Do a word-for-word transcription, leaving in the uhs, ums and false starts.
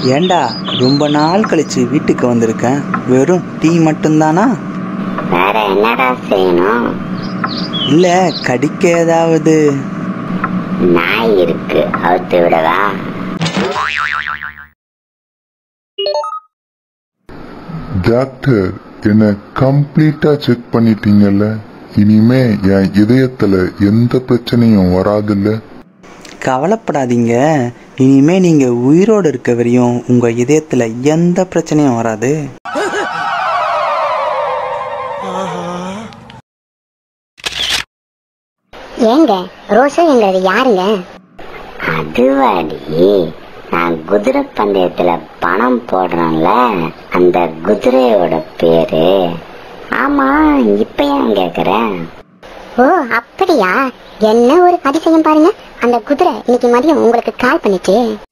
ஏண்டா ரொம்ப நாள் கழிச்சு வீட்டுக்கு வந்திருக்கேன், வெறும் டீ மட்டும்தானா? வேற என்னடா செய்யணும்? இல்ல கடிக்க ஏதாவது? நாய் இருக்கு, அவுத்து விடவா? டாக்டர், என்ன கம்ப்ளீட்டா செக் பண்ணிட்டீங்கல்ல, இனிமே என் இதயத்துல எந்த பிரச்சனையும் வராதுல்ல? கவலைப்படாதீங்க, இனிமே நீங்க உயிரோடு இருக்க வரையும் உங்க இதயத்துல எந்த பிரச்சனையும் வராது. ஏங்க ரோசா எங்கிறது யாருங்க? அதுவாடி, நான் குதிரை பந்தயத்துல பணம் போடுறேன்ல, அந்த குதிரையோட பேரு. ஆமா, இப்ப ஏன் கேக்குற? ஓ அப்படியா? என்ன ஒரு அதிசயம் பாருங்க, அந்த குதிரை இன்னைக்கு மதியம் உங்களுக்கு கால் பண்ணிச்சு.